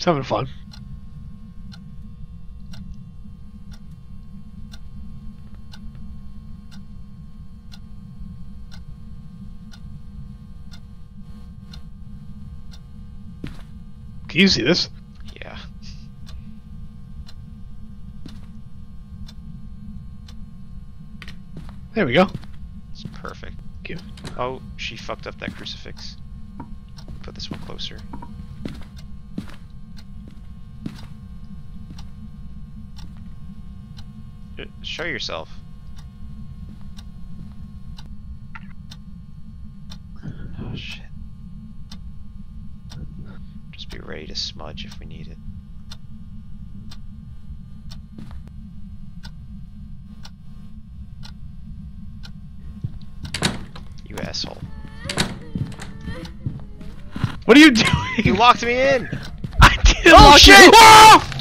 He's having fun. Can you see this? Yeah. There we go. It's perfect. Thank you. Oh, she fucked up that crucifix. Put this one closer. Show yourself. Oh shit. Just be ready to smudge if we need it. You asshole. What are you doing? You locked me in! I didn't Oh lock shit! you. Oh!